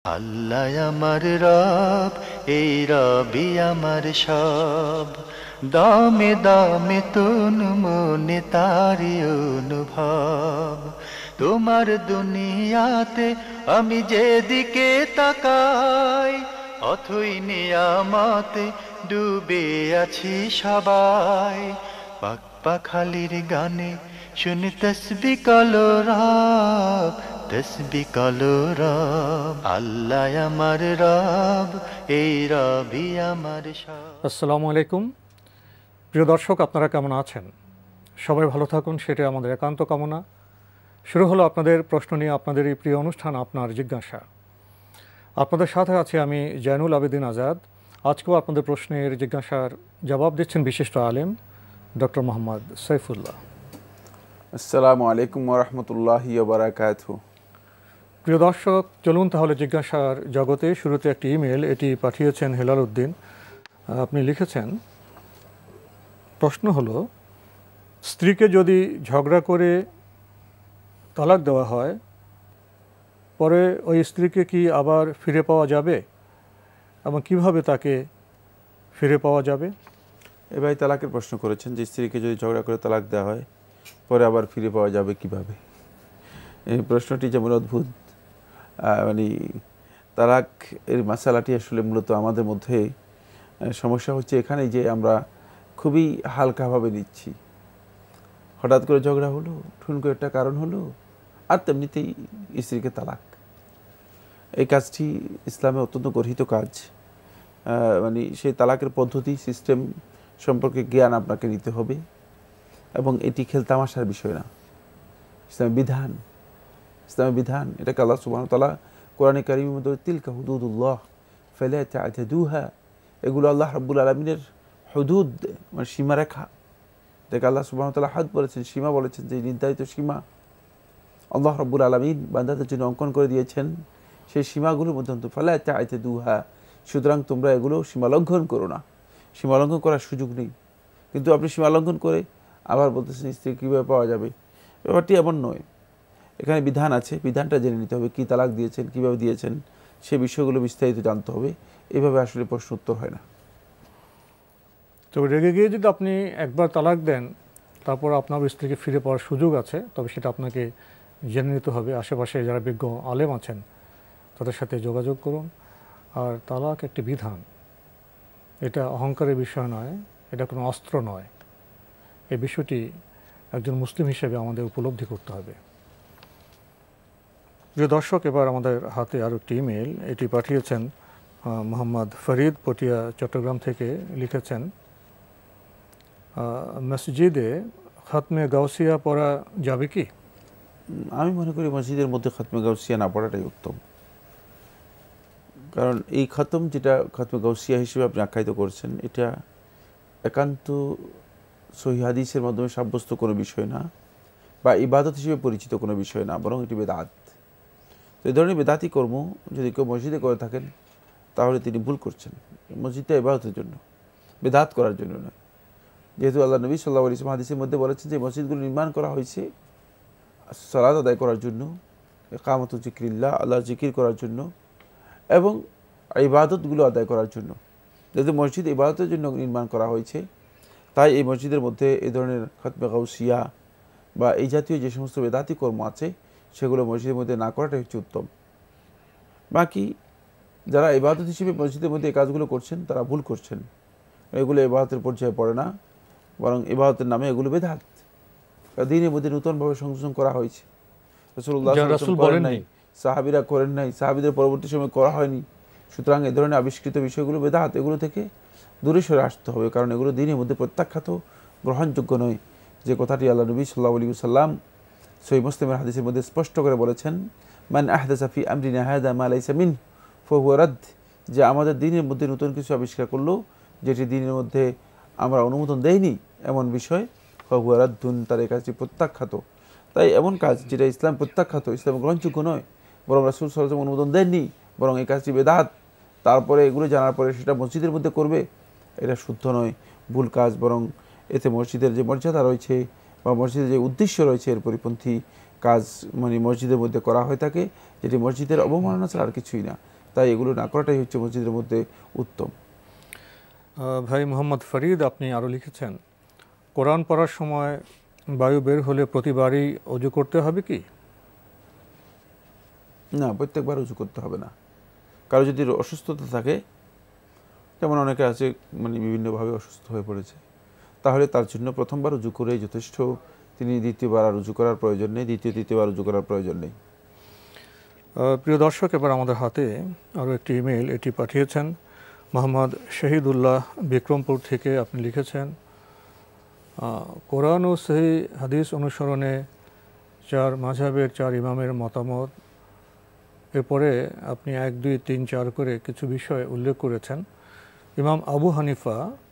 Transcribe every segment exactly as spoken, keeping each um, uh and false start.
আল্লাহ আমার রব, এই রবি আমার সব, দামে দামে তুন মনে তারি অনুভব। তোমার দুনিয়াতে আমি যেদিকে তাকাই, অথই নিয়ামতে ডুবে আছি সবাই। পাক পাখালির গানে শুনি তসবি কলরব, তসবি কলরব। আল্লাহ আমার রব, এই রবি আমার সব। আসসালামু আলাইকুম প্রিয় দর্শক, আপনারা কেমন আছেন? সবাই ভালো থাকুন, সেটাই আমাদের একান্ত কামনা। শুরু হলো আপনাদের প্রশ্ন নিয়ে আপনাদের এই প্রিয় অনুষ্ঠান আপনার জিজ্ঞাসা। আপনাদের সাথে আছি আমি জয়নুল আবেদিন আজাদ। আজকেও আপনাদের প্রশ্নের জিজ্ঞাসার জবাব দিচ্ছেন বিশিষ্ট আলেম ডক্টর মোহাম্মদ সাইফুল্লাহ। আসসালামু আলাইকুম ওয়া রাহমাতুল্লাহি ওয়া বারাকাতুহু। প্রিয় দর্শক, চলুন তাহলে জিজ্ঞাসার জগতে। শুরুতে একটি ইমেল, এটি পাঠিয়েছেন হেলাল উদ্দিন। আপনি লিখেছেন, প্রশ্ন হলো, স্ত্রীকে যদি ঝগড়া করে তালাক দেওয়া হয়, পরে ওই স্ত্রীকে কি আবার ফিরে পাওয়া যাবে এবং কিভাবে তাকে ফিরে পাওয়া যাবে? এ ভাই তালাকের প্রশ্ন করেছেন যে স্ত্রীকে যদি ঝগড়া করে তালাক দেওয়া হয় পরে আবার ফিরে পাওয়া যাবে কিভাবে। এই প্রশ্নটি যেমন অদ্ভুত, মানে তালাক এর মাসালাটি আসলে মূলত আমাদের মধ্যে সমস্যা হচ্ছে এখানে যে আমরা খুবই হালকাভাবে নিচ্ছি। হঠাৎ করে ঝগড়া হলো, ঠুন করে একটা কারণ হলো, আর তেমনিতেই স্ত্রীকে তালাক। এই কাজটি ইসলামে অত্যন্ত গর্হিত কাজ। মানে সেই তালাকের পদ্ধতি সিস্টেম সম্পর্কে জ্ঞান আপনাকে নিতে হবে এবং এটি খেলতামাশার বিষয় না, ইসলামের বিধান। ইসলামের বিধান এটাকে আল্লাহ সুবহানাহু ওয়া তাআলা কোরআনে কারীমের মধ্যে তিলকা হুদুদুল্লাহ ফালা তা'তাদুহা, এগুলো আল্লাহ রাব্বুল আলামিনের হুদুদ, মানে সীমারেখা। এটাকে আল্লাহ সুবহানাহু ওয়া তাআলা হাদ বলেছেন, সীমা বলেছেন, যে নির্ধারিত সীমা আল্লাহ রাব্বুল আলামিন বান্দাদের জন্য অঙ্কন করে দিয়েছেন। সেই সীমাগুলোর মধ্যে অন্তত ফালা তা'তাদুহা, সুতরাং তোমরা এগুলো সীমা লঙ্ঘন করো না। সীমা লঙ্ঘন করার সুযোগ নেই। কিন্তু আপনি সীমা লঙ্ঘন করে আবার বলতেছেন স্ত্রী কীভাবে পাওয়া যাবে, ব্যাপারটি এমন নয়। এখানে বিধান আছে, বিধানটা জেনে নিতে হবে। কী তালাক দিয়েছেন, কীভাবে দিয়েছেন, সে বিষয়গুলো বিস্তারিত জানতে হবে। এভাবে আসলে প্রশ্ন উত্তর হয় না। তো রেগে গিয়ে যদি আপনি একবার তালাক দেন, তারপর আপনার স্ত্রীকে ফিরে পাওয়ার সুযোগ আছে, তবে সেটা আপনাকে জেনে নিতে হবে। আশেপাশে যারা বিজ্ঞ আলেম আছেন তাদের সাথে যোগাযোগ করুন। আর তালাক একটি বিধান, এটা অহংকারের বিষয় নয়, এটা কোনো অস্ত্র নয়। এই বিষয়টি একজন মুসলিম হিসেবে আমাদের উপলব্ধি করতে হবে। প্রিয় দর্শক, এবার আমাদের হাতে আরও একটি ইমেল, এটি পাঠিয়েছেন মোহাম্মদ ফরিদ পটিয়া চট্টগ্রাম থেকে। লিখেছেন, মসজিদে খাতমে গাউসিয়া পড়া যাবে কি? আমি মনে করি মসজিদের মধ্যে খাতমে গাউসিয়া না পড়াটাই উত্তম। কারণ এই খতম, যেটা খাতমে গাউসিয়া হিসেবে আপনি আখ্যায়িত করছেন, এটা একান্ত সহিহ হাদিসের মাধ্যমে সাব্যস্ত কোনো বিষয় না, বা ইবাদত হিসেবে পরিচিত কোনো বিষয় না, বরং এটি বেদাত। তো এই ধরনের বেদাতি কর্ম যদি কেউ মসজিদে করে থাকেন তাহলে তিনি ভুল করছেন। মসজিদটা ইবাদতের জন্য, বেদাত করার জন্য নয়। যেহেতু আল্লাহ নবী সাল্লাল্লাহু আলাইহি ওয়াসাল্লাম হাদিসের মধ্যে বলেছেন যে মসজিদগুলো নির্মাণ করা হয়েছে সালাত আদায় করার জন্য, ইকামতু যিকরিল্লাহ, আল্লাহ জিকির করার জন্য, এবং ইবাদতগুলো আদায় করার জন্য। যেহেতু মসজিদ ইবাদতের জন্য নির্মাণ করা হয়েছে, তাই এই মসজিদের মধ্যে এই ধরনের খাতমে গাউসিয়া বা এই জাতীয় যে সমস্ত বেদাতি কর্ম আছে সেগুলো মসজিদের মধ্যে না করাটাই হচ্ছে উত্তম। বাকি যারা ইবাদত হিসেবে মসজিদের মধ্যে এই কাজগুলো করছেন তারা ভুল করছেন। এগুলো ইবাদতের পর্যায়ে পড়ে না, বরং ইবাদতের নামে এগুলো বেদাত, দ্বীনের মধ্যে নতুনভাবে সংযোজন করা হয়েছে। রাসূলুল্লাহ সাল্লাল্লাহু আলাইহি ওয়াসাল্লাম করেন নাই, সাহাবীরা করেন নাই, সাহাবীদের পরবর্তী সময় করা হয়নি। সুতরাং এই ধরনের আবিষ্কৃত বিষয়গুলো বেদাত, এগুলো থেকে দূরে সরে আসতে হবে। কারণ এগুলো দ্বীনের মধ্যে প্রত্যাখ্যাত, গ্রহণযোগ্য নয়। যে কথাটি আল্লাহ নবী সাল্লাল্লাহু আলাইহি ওয়াসাল্লাম সহিহ মুসলিমের হাদিসের মধ্যে স্পষ্ট করে বলেছেন, মান আহদাসা ফি আমরিনা হাযা মা লাইসা মিন ফাহুয়া রাদ, যে আমাদের দ্বীনের মধ্যে নতুন কিছু আবিষ্কার করলো যেটি দ্বীনের মধ্যে আমরা অনুমোদন দেইনি, এমন বিষয় ফাহুয়া রাদ্দুন, তার এই কাজটি প্রত্যাখ্যাত। তাই এমন কাজ যেটা ইসলাম প্রত্যাখ্যাত, ইসলাম গ্রহণযোগ্য নয়, বরং রাসূল সাল্লাল্লাহু আলাইহি ওয়াসাল্লাম অনুমোদন দেননি, বরং এই কাজটি বেদাত, তারপরে এগুলো জানার পরে সেটা মসজিদের মধ্যে করবে, এটা শুদ্ধ নয়, ভুল কাজ। বরং এতে মসজিদের যে মর্যাদা রয়েছে বা মসজিদের যে উদ্দেশ্য রয়েছে এর পরিপন্থী কাজ মানে মসজিদের মধ্যে করা হয়ে থাকে, যেটি মসজিদের অবমাননা ছাড়া আর কিছুই না। তাই এগুলো না করাটাই হচ্ছে মসজিদের মধ্যে উত্তম। ভাই মোহাম্মদ ফরিদ আপনি আরও লিখেছেন, কোরআন পড়ার সময় বায়ু বের হলে প্রতিবারই অজু করতে হবে কি? না, প্রত্যেকবার উজু করতে হবে না। কারো যদি অসুস্থতা থাকে, যেমন অনেকে আছে মানে বিভিন্নভাবে অসুস্থ হয়ে পড়েছে, তাহলে তার জন্য প্রথমবার উজু করেই যথেষ্ট। তিনি দ্বিতীয়বার আর উজু করার প্রয়োজন নেই, দ্বিতীয় তৃতীয়বার উজু করার প্রয়োজন নেই। প্রিয় দর্শক, এবার আমাদের হাতে আরও একটি ইমেল, এটি পাঠিয়েছেন মোহাম্মদ শহীদুল্লাহ বিক্রমপুর থেকে। আপনি লিখেছেন, কোরআন ও সহিহ হাদিস অনুসরণে চার মাযহাবের চার ইমামের মতামত। এরপরে আপনি এক দুই তিন চার করে কিছু বিষয় উল্লেখ করেছেন। ইমাম আবু হানিফা,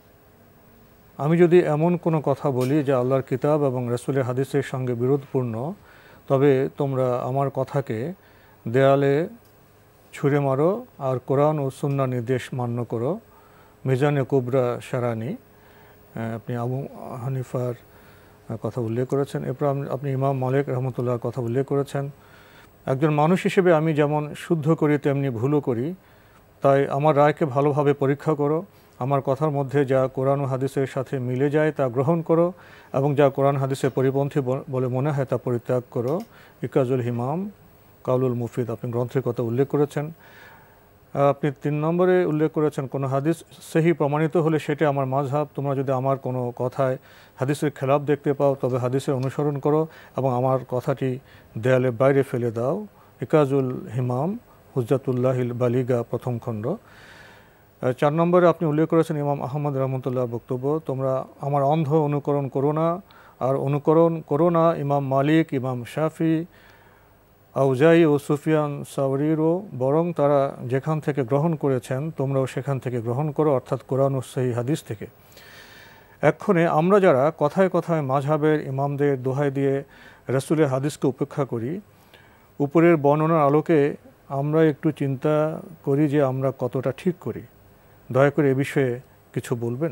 আমি যদি এমন কোনো কথা বলি যা আল্লাহর কিতাব এবং রাসূলের হাদিসের সঙ্গে বিরোধপূর্ণ, তবে তোমরা আমার কথাকে দেয়ালে ছুঁড়ে মারো আর কোরআন ও সুন্নাহ নির্দেশ মান্য করো। মিজানে কুবরা শারানি, আপনি আবু হানিফার কথা উল্লেখ করেছেন। এরপর আপনি ইমাম মালিক রহমতুল্লাহর কথা উল্লেখ করেছেন। একজন মানুষ হিসেবে আমি যেমন শুদ্ধ করি তেমনি ভুলও করি, তাই আমার রায়কে ভালোভাবে পরীক্ষা করো। আমার কথার মধ্যে যা কোরআন ও হাদিসের সাথে মিলে যায় তা গ্রহণ করো, এবং যা কোরআন হাদিসের পরিপন্থী বলে মনে হয় তা পরিত্যাগ করো। ইকাজুল হিমাম কাউলুল মুফিদ, আপনি গ্রন্থের কথা উল্লেখ করেছেন। আপনি তিন নম্বরে উল্লেখ করেছেন, কোনো হাদিস সহি প্রমাণিত হলে সেটা আমার মাযহাব। তোমরা যদি আমার কোনো কথায় হাদিসের খেলাফ দেখতে পাও তবে হাদিসের অনুসরণ করো এবং আমার কথাটি দেয়ালের বাইরে ফেলে দাও। ইকাজুল হিমাম হুজ্জাতুল্লাহিল বালিগা, প্রথম খণ্ড। চার নম্বরে আপনি উল্লেখ করেছেন ইমাম আহমদ রহমতুল্লাহর বক্তব্য, তোমরা আমার অন্ধ অনুকরণ করো না, আর অনুকরণ করো না ইমাম মালিক, ইমাম শাফি, আউজাই ও সুফিয়ান সাওরিরও, বরং তারা যেখান থেকে গ্রহণ করেছেন তোমরাও সেখান থেকে গ্রহণ করো, অর্থাৎ কোরআন ও সহিহ হাদিস থেকে। এক্ষণে আমরা যারা কথায় কথায় মাযহাবের ইমামদের দোহাই দিয়ে রাসূলের হাদিসকে উপেক্ষা করি, উপরের বর্ণনার আলোকে আমরা একটু চিন্তা করি যে আমরা কতটা ঠিক করি। দয়া করে এ বিষয়ে কিছু বলবেন।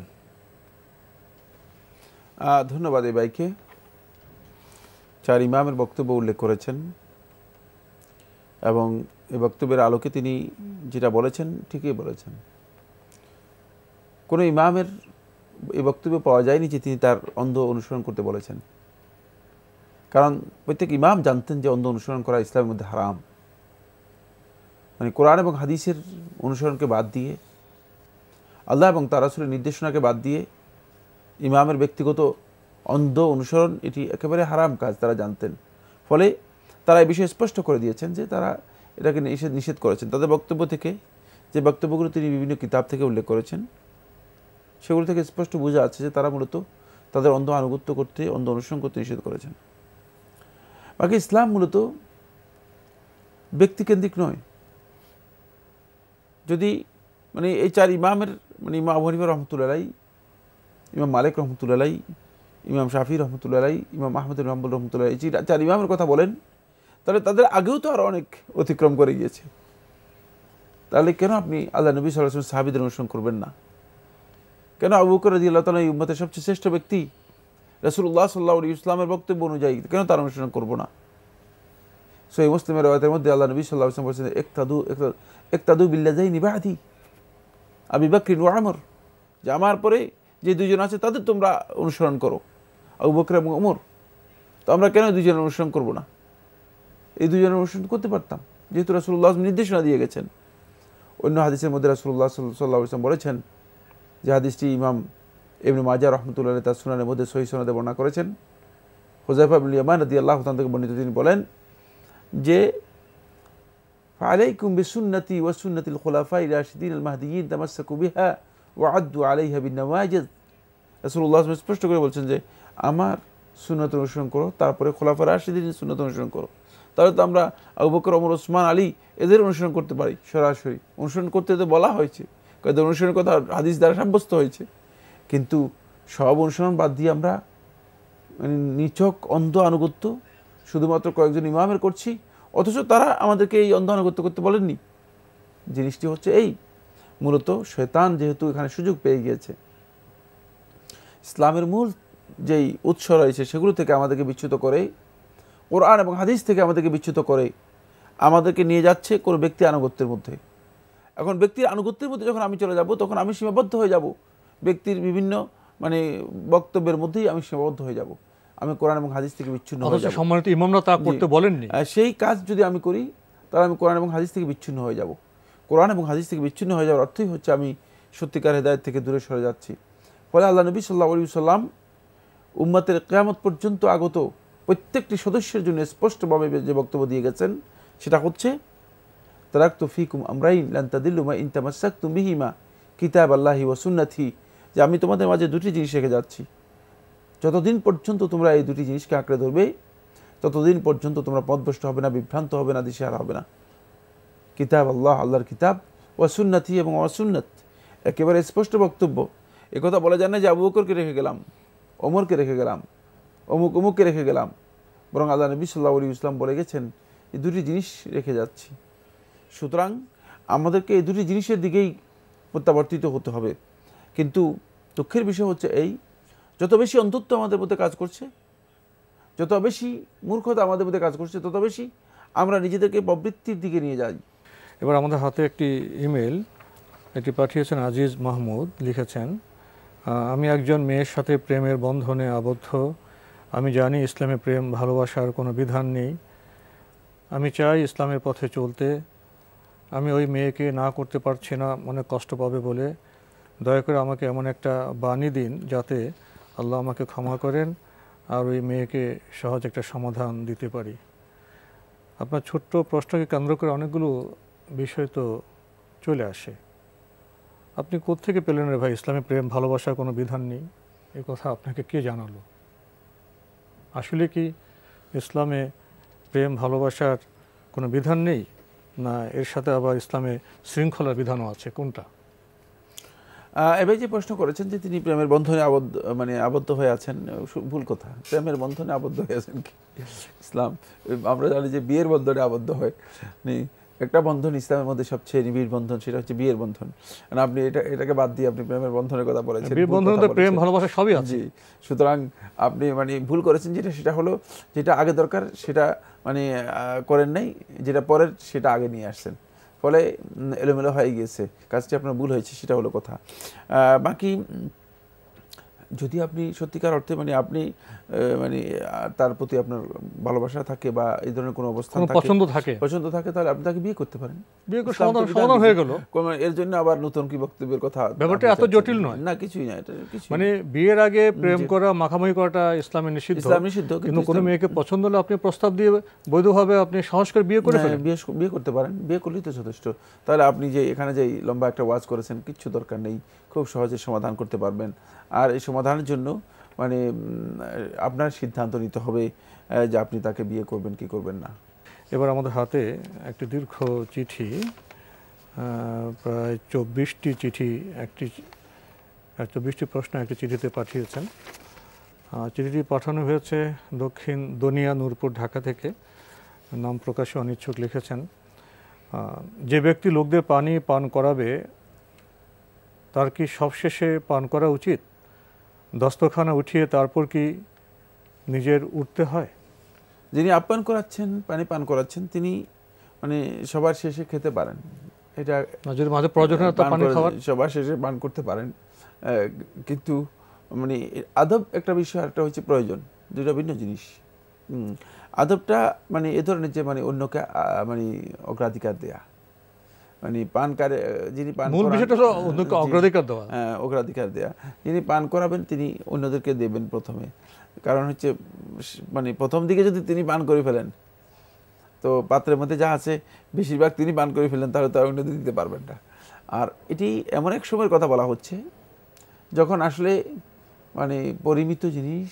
ধন্যবাদ এই ভাইকে। চার ইমামের বক্তব্য উল্লেখ করেছেন এবং এই বক্তব্যের আলোকে তিনি যেটা বলেছেন ঠিকই বলেছেন। কোনো ইমামের এই বক্তব্য পাওয়া যায়নি যে তিনি তার অন্ধ অনুসরণ করতে বলেছেন, কারণ প্রত্যেক ইমাম জানতেন যে অন্ধ অনুসরণ করা ইসলামের মধ্যে হারাম। মানে কোরআন এবং হাদিসের অনুসরণকে বাদ দিয়ে, আল্লাহ এবং তার রাসূলের নির্দেশনাকে বাদ দিয়ে ইমামের ব্যক্তিগত অন্ধ অনুসরণ এটি একেবারে হারাম কাজ তারা জানতেন। ফলে তারা এই বিষয়ে স্পষ্ট করে দিয়েছেন যে তারা এটাকে নিষেধ নিষেধ করেছেন। তাদের বক্তব্য থেকে, যে বক্তব্যগুলো তিনি বিভিন্ন কিতাব থেকে উল্লেখ করেছেন, সেগুলো থেকে স্পষ্ট বোঝা যাচ্ছে যে তারা মূলত তাদের অন্ধ আনুগত্য করতে, অন্ধ অনুসরণ করতে নিষেধ করেছেন। বাকি ইসলাম মূলত ব্যক্তিকেন্দ্রিক নয়। যদি মানে এই চার ইমামের, মানে ইমাম আবু হানিফা রহমতুল্লাহ আলাইহি, ইমাম মালিক রহমতুল্লাহ আলাইহি, ইমাম শাফি রহমতুল্লাহ আলাইহি, ইমাম আহমদ বিন হাম্বল রহমতুল্লাহ আলাইহি, এই চার ইমামের কথা বলেন, তাহলে তাদের আগেও তো আরও অনেক অতিক্রম করে গিয়েছে। তাহলে কেন আপনি আল্লাহ নবী সাল্লাল্লাহু আলাইহি ওয়াসাল্লাম সাহাবীদের অনুসরণ করবেন না? কেন আবু বকর রাদিয়াল্লাহু তাআলা এই উম্মতের সবচেয়ে শ্রেষ্ঠ ব্যক্তি, রাসূলুল্লাহ সাল্লাল্লাহু আলাইহি ওয়াসাল্লামের বক্তব্য অনুযায়ী কেন তার অনুসরণ করব না? সহিহ মুসলিমের রওয়ায়াতের মধ্যে আল্লাহ নবী সাল্লাল্লাহু আলাইহি ওয়াসাল্লাম বলেছেন, ইকতাদু ইকতাদু বিল্লাযাইনি বা'দি আবু বকর ওয়া উমর, যে আমার পরে যে দুইজন আছে তাদের তোমরা অনুসরণ করো, আবু বকর এবং ওমর। তো আমরা কেন দুইজনের অনুসরণ করব না? এই দুইজনের অনুসরণ করতে পারতাম, যেহেতু রাসূলুল্লাহ নির্দেশনা দিয়ে গেছেন। অন্য হাদিসের মধ্যে রাসূলুল্লাহ সাল্লাল্লাহু আলাইহি ওয়াসাল্লাম বলেছেন, যে হাদিসটি ইমাম ইবনে মাজাহ রাহমাতুল্লাহ আলাইহি তার সুনানের মধ্যে সহিহ সনদে বর্ণনা করেছেন। হুযায়ফা বিন ইয়ামান রাদিয়াল্লাহু তাআলা থেকে বর্ণিত, তিনি বলেন যে ফালাইকুম বিসুন্নতি ওয়া সুন্নাতিল খুলাফায়ে রাশিদিন আল মাহদিয়িন তামাসসাকু বিহা ওয়া আদ্দু আলাইহা বিন নওয়াজিজ। রাসূলুল্লাহ স্পষ্ট করে বলছেন যে আমার সুন্নাত অনুসরণ করো, তারপরে খোলাফায়ে রাশিদিনের সুন্নাত অনুসরণ করো। তাহলে তো আমরা আবু বকর, ওমর, ওসমান, আলী এদের অনুসরণ করতে পারি। সরাসরি অনুসরণ করতে তো বলা হয়েছে, কারণ অনুসরণের কথা হাদিস দ্বারা সাব্যস্ত হয়েছে। কিন্তু সব অনুসরণ বাদ দিয়ে আমরা মানে নিছক অন্ধ আনুগত্য শুধুমাত্র কয়েকজন ইমামের করছি, অথচ তারা আমাদেরকে এই অন্ধ আনুগত্য করতে বলেননি। জিনিসটি হচ্ছে এই, মূলত শয়তান যেহেতু এখানে সুযোগ পেয়ে গিয়েছে, ইসলামের মূল যেই উৎস রয়েছে সেগুলো থেকে আমাদেরকে বিচ্যুত করে, কোরআন এবং হাদিস থেকে আমাদেরকে বিচ্যুত করে আমাদেরকে নিয়ে যাচ্ছে কোনো ব্যক্তি আনুগত্যের মধ্যে। এখন ব্যক্তির আনুগত্যের মধ্যে যখন আমি চলে যাব তখন আমি সীমাবদ্ধ হয়ে যাব, ব্যক্তির বিভিন্ন মানে বক্তব্যের মধ্যেই আমি সীমাবদ্ধ হয়ে যাব, আমি কোরআন এবং হাদিস থেকে বিচ্ছিন্ন হয়ে যাব। সম্মানিত ইমামরা তা করতে বলেননি। সেই কাজ যদি আমি করি তাহলে আমি কোরআন এবং হাদিস থেকে বিচ্ছিন্ন হয়ে যাব। কোরআন এবং হাদিস থেকে বিচ্ছিন্ন হয়ে যাওয়ার অর্থই হচ্ছে আমি সত্যিকার হেদায়েত থেকে দূরে সরে যাচ্ছি। ফলে আল্লাহ নবী সাল্লাল্লাহু আলাইহি ওয়াসাল্লাম উম্মতের কিয়ামত পর্যন্ত আগত প্রত্যেকটি সদস্যের জন্য স্পষ্টভাবে যে বক্তব্য দিয়ে গেছেন সেটা হচ্ছে তারাকতু ফিকুম আমরাইন লান তাদিল্লু মা ইন তামাসসাকতুম বিহিমা কিতাবাল্লাহি ওয়া সুন্নতি, যে আমি তোমাদের মাঝে দুটি জিনিস রেখে যাচ্ছি, যতদিন পর্যন্ত তোমরা এই দুটি জিনিসকে আঁকড়ে ধরবে ততদিন পর্যন্ত তোমরা পথভ্রষ্ট হবে না, বিভ্রান্ত হবে না, দিশেহারা হবে না। কিতাব আল্লাহ, আল্লাহর কিতাব, ওয়া সুন্নতি এবং ওয়া সুন্নত, একেবারে স্পষ্ট বক্তব্য। একথা বলা যায় না যে আবু বকরকে রেখে গেলাম, ওমরকে রেখে গেলাম, অমুক অমুককে রেখে গেলাম, বরং আল্লাহ নবী সাল্লাল্লাহু আলাইহি ওয়াসাল্লাম বলে গেছেন এই দুটি জিনিস রেখে যাচ্ছি। সুতরাং আমাদেরকে এই দুটি জিনিসের দিকেই প্রত্যাবর্তিত হতে হবে। কিন্তু দুঃখের বিষয় হচ্ছে এই, যত বেশি অন্ধত্ব আমাদের মধ্যে কাজ করছে, যত বেশি মূর্খতা আমাদের মধ্যে কাজ করছে, তত বেশি আমরা নিজেদেরকে প্রবৃত্তির দিকে নিয়ে যাই। এবার আমাদের হাতে একটি ইমেল, এটি পাঠিয়েছেন আজিজ মাহমুদ, লিখেছেন আমি একজন মেয়ের সাথে প্রেমের বন্ধনে আবদ্ধ। আমি জানি ইসলামে প্রেম ভালোবাসার কোনো বিধান নেই। আমি চাই ইসলামের পথে চলতে। আমি ওই মেয়েকে না করতে পারছি না, অনেক কষ্ট পাবে বলে। দয়া করে আমাকে এমন একটা বাণী দিন যাতে আল্লাহ আমাকে ক্ষমা করেন আর ওই মেয়েকে সহজ একটা সমাধান দিতে পারি। আপনার ছোট্ট প্রশ্নকে কেন্দ্র করে অনেকগুলো বিষয় তো চলে আসে। আপনি কোত্থেকে পেলেন রে ভাই ইসলামে প্রেম ভালোবাসার কোনো বিধান নেই? এ কথা আপনাকে কে জানালো? আসলে কি ইসলামে প্রেম ভালোবাসার কোনো বিধান নেই, না এর সাথে আবার ইসলামে শৃঙ্খলার বিধানও আছে? কোনটা? এবার যে প্রশ্ন করেছেন যে তিনি প্রেমের বন্ধনে আবদ্ধ মানে আবদ্ধ হয়ে আছেন, ভুল কথা। প্রেমের বন্ধনে আবদ্ধ হয়ে আছেন কি? ইসলাম, আমরা জানি যে বিয়ের বন্ধনে আবদ্ধ হয়। একটা বন্ধন ইসলামের মধ্যে সবচেয়ে নিবিড় বন্ধন, সেটা হচ্ছে বিয়ের বন্ধন। আপনি এটা এটাকে বাদ দিয়ে আপনি প্রেমের বন্ধনের কথা বলেছেন। বিয়ের বন্ধনে তো প্রেম ভালোবাসা সবই আছে। সুতরাং আপনি মানে ভুল করেছেন। যেটা সেটা হলো যেটা আগে দরকার সেটা মানে করেন নাই, যেটা পরের সেটা আগে নিয়ে আসছেন, ফলে এলোমেলো হয়ে গিয়েছে, কাজটি আপনার ভুল হয়েছে, সেটা হলো কথা। বাকি যদি আপনি সত্যিকার অর্থে মানে আপনি মানে তার প্রতি আপনার ভালোবাসা থাকে বা এই ধরনের কোনো অবস্থান থাকে, পছন্দ থাকে পছন্দ থাকে তাহলে আপনি তাকে বিয়ে করতে পারেন। বিয়ে করে সমাধান সমাধান হয়ে গেল। এর জন্য আবার নতুন কি বক্তব্যের কথা? ব্যাপারটা এত জটিল নয়। না, কিছুই না, এটা কিছু মানে বিয়ের আগে প্রেম করা, মাখামাখি করাটা ইসলামে নিষিদ্ধ। ইসলাম নিষিদ্ধ, কিন্তু কোনো মেয়েকে পছন্দ হলে আপনি প্রস্তাব দিয়ে বৈধভাবে আপনি সাহস করে বিয়ে করে ফেলেন। বিয়ে বিয়ে করতে পারেন, বিয়ে করলেই তো যথেষ্ট। তাহলে আপনি যে এখানে যে লম্বা একটা ওয়াজ করেছেন কিচ্ছু দরকার নেই, খুব সহজে সমাধান করতে পারবেন। আর এই সমাধানের জন্য মানে আপনার সিদ্ধান্ত নিতে হবে যে আপনি তাকে বিয়ে করবেন কি করবেন না। এবার আমাদের হাতে একটি দীর্ঘ চিঠি, প্রায় চব্বিশটি চিঠি, একটি চব্বিশটি প্রশ্ন একটি চিঠিতে পাঠিয়েছেন। চিঠিটি পাঠানো হয়েছে দক্ষিণ দনিয়া, নূরপুর, ঢাকা থেকে। নাম প্রকাশে অনিচ্ছুক লিখেছেন, যে ব্যক্তি লোকদের পানি পান করাবে তার কি সবশেষে পান করা উচিত? দস্তখানা উঠিয়ে তারপর কি নিজের উঠতে হয়? যিনি আপ্যায়ন করাচ্ছেন, পানি পান করাচ্ছেন, তিনি মানে সবার শেষে খেতে পারেন। এটা যদি মাঝে প্রয়োজন হয় পানি খাওয়ার, সবার শেষে পান করতে পারেন। কিন্তু মানে আদব একটা বিষয়, একটা হচ্ছে প্রয়োজন, দুটা ভিন্ন জিনিস। আদবটা মানে এ ধরনের যে মানে অন্যকে মানে অগ্রাধিকার দেয়া, মানে পানকারে যিনি পান মূল বিষয়টা হলো অন্যকে অগ্রাধিকার দেওয়া। হ্যাঁ, অগ্রাধিকার দেয়া। যিনি পান করাবেন তিনি অন্যদেরকে দেবেন প্রথমে। কারণ হচ্ছে মানে প্রথম দিকে যদি তিনি পান করে ফেলেন তো পাত্রের মধ্যে যা আছে বেশিরভাগ তিনি পান করে ফেলেন, তাহলে তো অন্যদের দিতে পারবেন না। আর এটি এমন এক সময়ের কথা বলা হচ্ছে যখন আসলে মানে পরিমিত জিনিস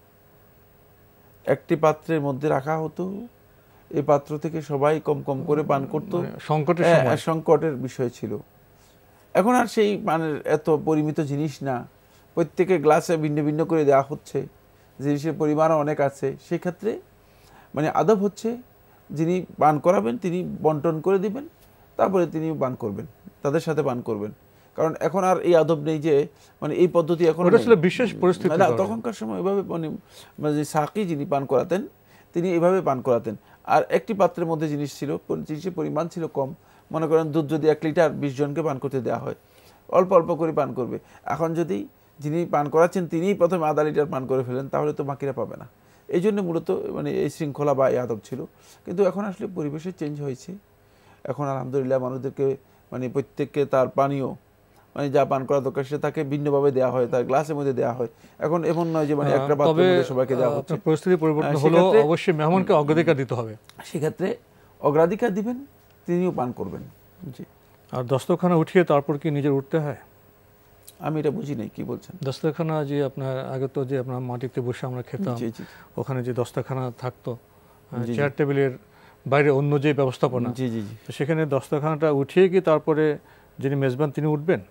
একটি পাত্রের মধ্যে রাখা হতো, এই পাত্র থেকে সবাই কম কম করে পান করতো, সংকটের সময় সংকটের বিষয় ছিল। এখন আর সেই পানের এত পরিমিত জিনিস না, প্রত্যেকের গ্লাসে ভিন্ন ভিন্ন করে দেওয়া হচ্ছে, জিনিসের পরিমাণও অনেক আছে। সেক্ষেত্রে মানে আদব হচ্ছে যিনি পান করাবেন তিনি বন্টন করে দিবেন, তারপরে তিনি পান করবেন, তাদের সাথে পান করবেন। কারণ এখন আর এই আদব নেই যে মানে এই পদ্ধতি এখন বিশেষ পরিস্থিতি না। তখনকার সময় এভাবে মানে সাকি যিনি পান করাতেন তিনি এভাবে পান করাতেন। আর একটি পাত্রের মধ্যে জিনিস ছিল, জিনিসের পরিমাণ ছিল কম, মনে করেন দুধ যদি এক লিটার বিশ জনকে পান করতে দেওয়া হয়, অল্প অল্প করে পান করবে। এখন যদি যিনি পান করাচ্ছেন তিনিই প্রথমে আধা লিটার পান করে ফেলেন, তাহলে তো বাকিরা পাবে না। এই জন্য মূলত মানে এই শৃঙ্খলা বা এই আদব ছিল। কিন্তু এখন আসলে পরিবেশের চেঞ্জ হয়েছে। এখন আলহামদুলিল্লাহ মানুষদেরকে মানে প্রত্যেককে তার পানীয় মানে যা পান করা দরকার সেটা তাকে ভিন্নভাবে দেওয়া হয়, তার গ্লাসের মধ্যে দেওয়া হয়। এখন এমন নয় যে মানে একটা পাত্রের মধ্যে সবাইকে দেওয়া হচ্ছে। পরিস্থিতি পরিবর্তন হলো, অবশ্যই মেহমানকে অগ্রাধিকার দিতে হবে। সেক্ষেত্রে অগ্রাধিকার দিবেন, তিনিও পান করবেন। জি। আর দস্তরখানা উঠিয়ে তারপর কি নিজের উঠতে হয়? আমি এটা বুঝি নাই, কি বলছেন? দস্তরখানা যে আপনার আগে তো যে আপনার মাটিতে বসে আমরা খেতাম, ওখানে যে দস্তরখানা থাকতো, চেয়ার টেবিলের বাইরে অন্য যে ব্যবস্থাপনা, জি জি জি, সেখানে দস্তরখানাটা উঠিয়ে কি তারপরে যিনি মেজবান তিনি উঠবেন?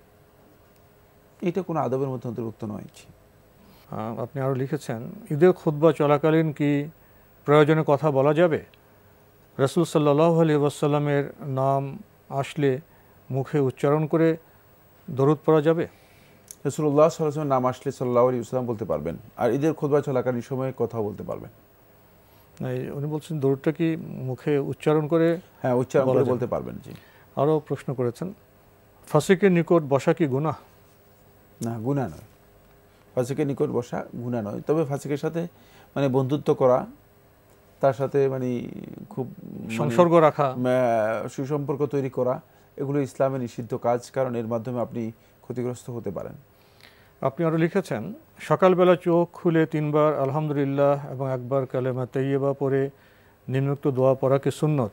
এটা কোনো আদবের মধ্যে অন্তর্ভুক্ত নয়। আপনি আরও লিখেছেন, ঈদের খুতবা চলাকালীন কি প্রয়োজনে কথা বলা যাবে? রাসূল সাল্লাল্লাহু আলাইহি ওয়াসাল্লামের নাম আসলে মুখে উচ্চারণ করে দরুদ পড়া যাবে? রাসূলুল্লাহ সাল্লাল্লাহু আলাইহি ওয়াসাল্লাম নাম আসলে সাল্লাল্লাহু আলাইহি ওয়াসাল্লাম বলতে পারবেন, আর ঈদের খুতবা চলাকালীন সময়ে কথা বলতে পারবেন। উনি বলছেন দরুদটা কি মুখে উচ্চারণ করে? হ্যাঁ, উচ্চারণ করে বলতে পারবেন। জি। আরও প্রশ্ন করেছেন, ফাসিকের নিকট বসা কি গুনাহ? না, গুনাহ নয়। ফাসিকের নিকট বসা গুনাহ নয়, তবে ফাসিকের সাথে মানে বন্ধুত্ব করা, তার সাথে মানে খুব সংসর্গ রাখা, সুসম্পর্ক তৈরি করা, এগুলো ইসলামে নিষিদ্ধ কাজ, কারণ এর মাধ্যমে আপনি ক্ষতিগ্রস্ত হতে পারেন। আপনি আরও লিখেছেন, সকালবেলা চোখ খুলে তিনবার আলহামদুলিল্লাহ এবং একবার কালেমা তাইয়্যিবা পড়ে নিম্নোক্ত দোয়া পড়া কি সুন্নত?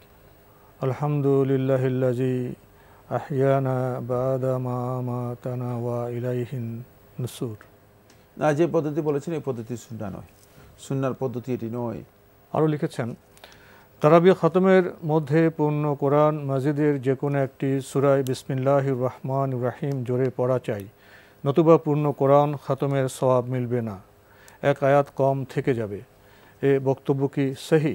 আলহামদুলিল্লাহিল্লাযী আহইয়ানা বা'দা মা আমাতানা ওয়া ইলাইহিন নুশুর। না, যে পদ্ধতি বলেছেন এই পদ্ধতি সুন্নাহ নয়, সুন্নাহর পদ্ধতি এটি নয়। আরও লিখেছেন, তারাবিয়া খতমের মধ্যে পূর্ণ কোরআন মাজিদের যে কোনো একটি সূরায় বিসমিল্লাহির রহমানির রহিম জোরে পড়া চাই, নতুবা পূর্ণ কোরআন খতমের সওয়াব মিলবে না, এক আয়াত কম থেকে যাবে। এ বক্তব্য কি সহি?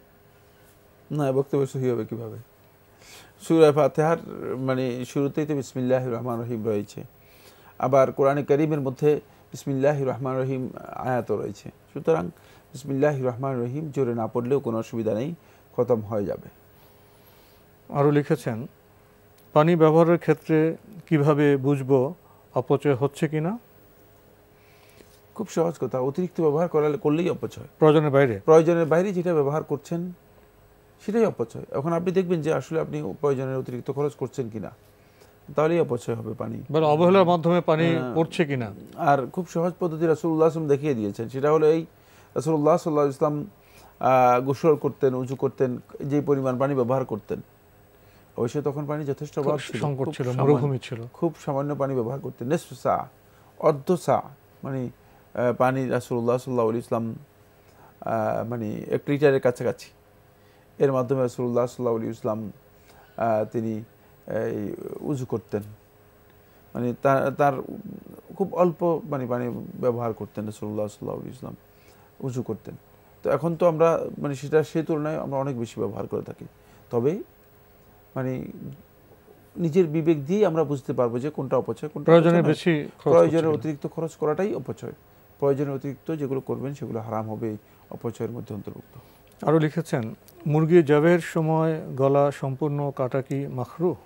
না, বক্তব্য সহি হবে কিভাবে? সূরা ফাতিহার মানে শুরুতেই তো বিসমিল্লাহির রহমানির রহিম রয়েছে, আবার কোরআনে কারীমের মধ্যে বিসমিল্লাহির রহমানির রহিম আয়াতও রয়েছে। সুতরাং বিসমিল্লাহির রহমানির রহিম জোরে না পড়লেও কোনো অসুবিধা নেই, খতম হয়ে যাবে। আরও লিখেছেন, পানি ব্যবহারের ক্ষেত্রে কিভাবে বুঝবো অপচয় হচ্ছে কিনা? খুব সহজ কথা, অতিরিক্ত ব্যবহার করালে করলেই অপচয়। প্রয়োজনের বাইরে প্রয়োজনের বাইরে যেটা ব্যবহার করছেন সেটাই অপচয়। এখন আপনি দেখবেন যে আসলে আপনি প্রয়োজনের অতিরিক্ত খরচ করছেন কিনা, তাহলেই অপচয় হবে পানি। অবহেলার মাধ্যমে পানি পড়ছে কিনা। আর খুব সহজ পদ্ধতি রাসূলুল্লাহ সাল্লাল্লাহু আলাইহি ওয়াসাল্লাম দেখিয়ে দিয়েছেন, সেটা হলো এই, রাসূলুল্লাহ সাল্লাল্লাহু আলাইহি ওয়াসাল্লাম গোসল করতেন, উযু করতেন, যে পরিমাণ পানি ব্যবহার করতেন, অবশ্যই তখন পানি যথেষ্ট অভাব ছিল, সংকট ছিল, মরুভূমি ছিল, খুব সামান্য পানি ব্যবহার করতেন। নিসফ সা, অর্ধ সা মানে পানি রাসূলুল্লাহ সাল্লাল্লাহু আলাইহি ওয়াসাল্লাম মানে এক লিটারের কাছাকাছি, এর মাধ্যমে রাসূলুল্লাহ সাল্লাল্লাহু আলাইহি ওয়াসাল্লাম তিনি এই উযু করতেন, মানে তার তার খুব অল্প মানে পানি ব্যবহার করতেন রাসূলুল্লাহ সাল্লাল্লাহু আলাইহি ওয়াসাল্লাম, উযু করতেন। তো এখন তো আমরা মানে সেটা সেই তুলনায় আমরা অনেক বেশি ব্যবহার করে থাকি। তবে মানে নিজের বিবেক দিয়ে আমরা বুঝতে পারবো যে কোনটা অপচয়, কোনটা প্রয়োজনের বেশি, প্রয়োজনের অতিরিক্ত খরচ করাটাই অপচয়। প্রয়োজনের অতিরিক্ত যেগুলো করবেন সেগুলো হারাম হবে, অপচয়ের মধ্যে অন্তর্ভুক্ত। আরও লিখেছেন, মুরগি জবের সময় গলা সম্পূর্ণ কাটা কি মাকরুহ?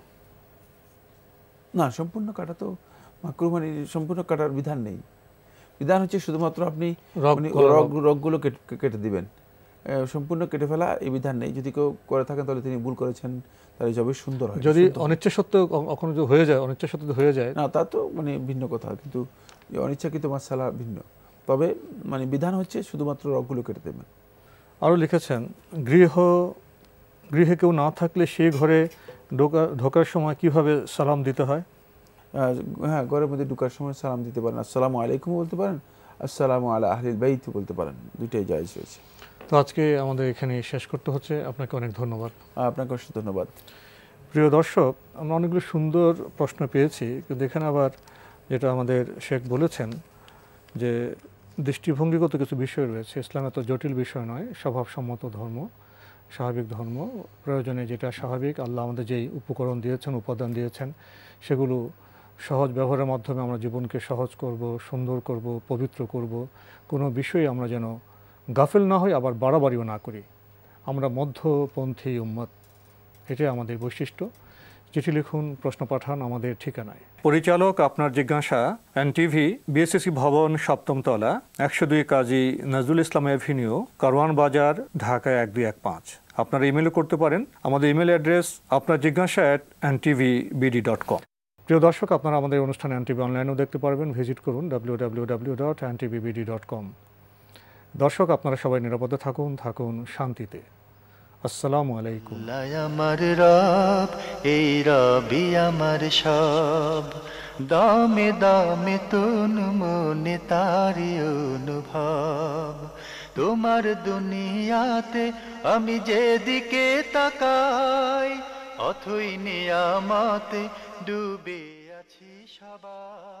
না, সম্পূর্ণ কাটা তো মাকরুহ, মানে সম্পূর্ণ কাটার বিধান নেই। বিধান হচ্ছে শুধুমাত্র আপনি রগ রগগুলো কেটে দিবেন, সম্পূর্ণ কেটে ফেলা এই বিধান নেই। যদি কেউ করে থাকেন তাহলে তিনি ভুল করেছেন, তাহলে জবে সুন্দর হয়। যদি অনিচ্ছা সত্ত্বেও কখনো যদি হয়ে যায়, অনিচ্ছা সত্ত্বেও হয়ে যায়, না তা তো মানে ভিন্ন কথা, কিন্তু অনিচ্ছাকৃত মাসালা ভিন্ন। তবে মানে বিধান হচ্ছে শুধুমাত্র রগগুলো কেটে দেবেন। আরও লিখেছেন, গৃহ গৃহে কেউ না থাকলে সেই ঘরে ঢোকা ঢোকার সময় কিভাবে সালাম দিতে হয়? হ্যাঁ, ঘরের মধ্যে ঢোকার সময় সালাম দিতে পারেন, আসসালামু আলাইকুম বলতে পারেন, আসসালামু আলা আহলিল বাইত বলতে পারেন, দুইটাই জায়েজ রয়েছে। তো আজকে আমাদের এখানে শেষ করতে হচ্ছে, আপনাকে অনেক ধন্যবাদ। আপনাকে অনেক ধন্যবাদ। প্রিয় দর্শক, আমরা অনেকগুলো সুন্দর প্রশ্ন পেয়েছি, কিন্তু এখানে আবার যেটা আমাদের শেখ বলেছেন যে দৃষ্টিভঙ্গিগত কিছু বিষয় রয়েছে। ইসলাম এত জটিল বিষয় নয়, স্বভাবসম্মত ধর্ম, স্বাভাবিক ধর্ম। প্রয়োজনে যেটা স্বাভাবিক, আল্লাহ আমাদের যেই উপকরণ দিয়েছেন, উপাদান দিয়েছেন, সেগুলো সহজ ব্যবহারের মাধ্যমে আমরা জীবনকে সহজ করব, সুন্দর করব, পবিত্র করব। কোনো বিষয়ে আমরা যেন গাফেল না হই, আবার বাড়াবাড়িও না করি। আমরা মধ্যপন্থী উম্মত, এটাই আমাদের বৈশিষ্ট্য। চিঠি লিখুন, প্রশ্ন পাঠান আমাদের ঠিকানায়। পরিচালক আপনার জিজ্ঞাসা, এনটিভি, বিএসসিসি ভবন, সপ্তম তলা, একশো দুই কাজী নজরুল ইসলাম এভিনিউ, কারওয়ান বাজার, ঢাকা এক দুই এক পাঁচ। আপনারা ইমেলও করতে পারেন। আমাদের ইমেল অ্যাড্রেস আপনার জিজ্ঞাসা at NTV BD dot com. প্রিয় দর্শক, আপনারা আমাদের অনুষ্ঠান এনটিভি অনলাইনেও দেখতে পারবেন। ভিজিট করুন W W W dot NTV BD dot com. দর্শক, আপনারা সবাই নিরাপদে থাকুন, থাকুন শান্তিতে। আসসালামু আলাইকুম। আমার রব, এই রবি আমার সব, দামে দামে তুন মনে তারি অনুভব। তোমার দুনিয়াতে আমি যেদিকে তাকাই, অথই নিয়ামতে ডুবে আছি সবাই।